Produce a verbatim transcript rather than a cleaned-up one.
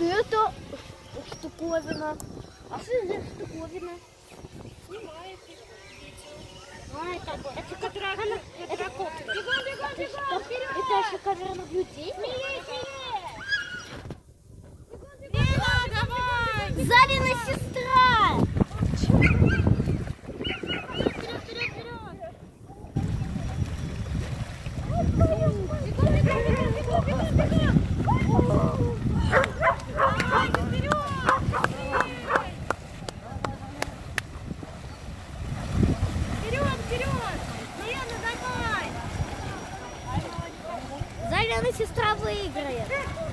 это штуковина. А что это за штуковина? Снимает А, это, это как камера. камера. Это Это коптер. Бегом, бегом, бегом, вперед! Это еще камера наблюдения? Мила, давай! Зарина сестра! Зарина сестра выиграет.